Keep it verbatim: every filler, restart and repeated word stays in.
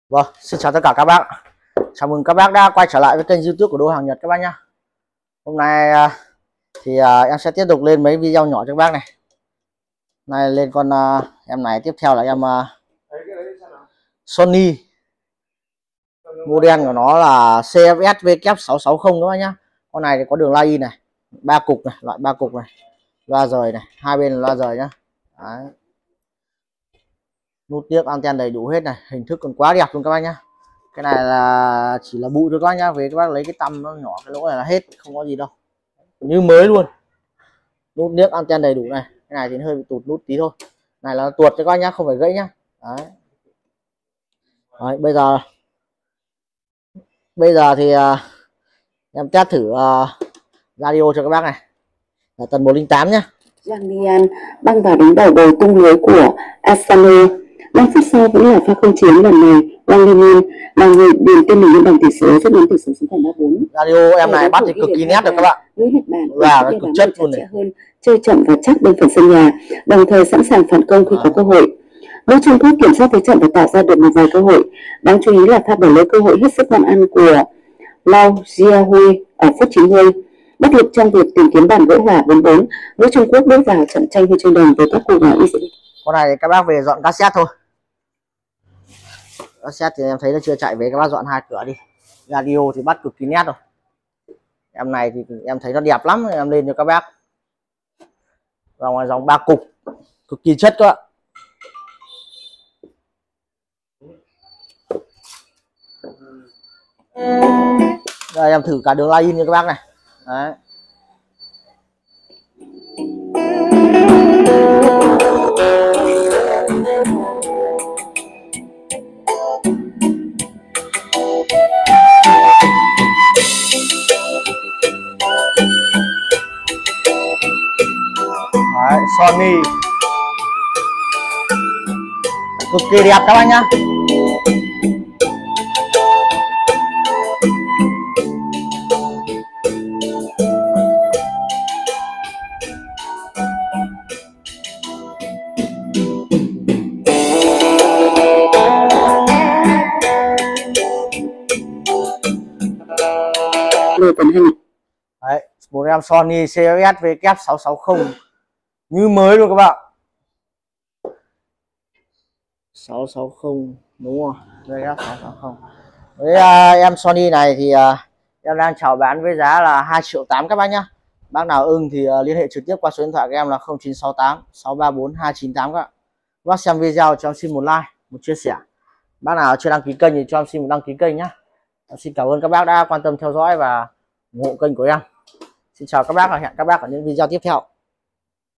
Vâng, xin chào tất cả các bác. Chào mừng các bác đã quay trở lại với kênh YouTube của Đô Hàng Nhật các bác nhá. Hôm nay thì em sẽ tiếp tục lên mấy video nhỏ cho các bác này. Này lên con em này, tiếp theo là em Sony. Model của nó là C F S W sáu sáu không các bác nhá. Con này thì có đường line này, ba cục này, loại ba cục này, loa rời này, hai bên là loa rời nhá. Đấy. Nút tiếc anten đầy đủ hết này, hình thức còn quá đẹp luôn các bác nhá. Cái này là chỉ là bụi thôi các bác nhá, về các bác lấy cái tăm nó nhỏ cái lỗ này là hết, không có gì đâu, như mới luôn. Nút niếc anten đầy đủ này, cái này thì hơi bị tụt nút tí thôi, này là tuột cho các bác nhá, không phải gãy nhá. Đấy. Đấy, bây giờ bây giờ thì uh, em test thử uh, radio cho các bác này, là tần một không tám nhá. Giang Nian băng vào đánh đầu đồi tung lưới của Asano. năm phút sau vẫn là pha không chiến, lần này Wang Limin là người điền tên mình lên bảng tỷ số, rút ngắn tỷ số xuống còn ba bốn. Radio em này bắt thì cực kỳ nét được các bạn, với Nhật Bản là cực chất luôn này, hơn, chơi chậm và chắc bên phần sân nhà, đồng thời sẵn sàng phản công khi có cơ hội. Đội Trung Quốc kiểm soát thế trận và tạo ra được một vài cơ hội. Đáng chú ý là pha bỏ lỡ cơ hội hết sức ngon ăn của Lao Jiahui ở phút chín mươi. Bất lực trong việc tìm kiếm bàn gỡ hòa bốn bốn, với Trung Quốc bước vào trận tranh huy chương đồng với các cuộc gọi. Con này các bác về dọn cassette thôi. Cassette thì em thấy nó chưa chạy, về các bác dọn hai cửa đi. Radio thì bắt cực kỳ nét rồi. Em này thì em thấy nó đẹp lắm, em lên cho các bác. Và ngoài dòng ba cục cực kỳ chất các bạn. Đây em thử cả đường line in cho các bác này. Đấy. Đấy, Sony cực kỳ đẹp các anh nhá. Đấy, một em Sony C F S W sáu sáu không như mới luôn các bạn. sáu sáu không đúng không? W sáu sáu không. Với uh, em Sony này thì uh, em đang chào bán với giá là hai triệu tám các bác nhá. Bác nào ưng thì uh, liên hệ trực tiếp qua số điện thoại của em là không chín sáu tám sáu ba bốn hai chín tám các bạn. Bác xem video cho em xin một like, một chia sẻ. Bác nào chưa đăng ký kênh thì cho em xin một đăng ký kênh nhá. Em xin cảm ơn các bác đã quan tâm theo dõi và ủng hộ kênh của em. Xin chào các bác và hẹn các bác ở những video tiếp theo.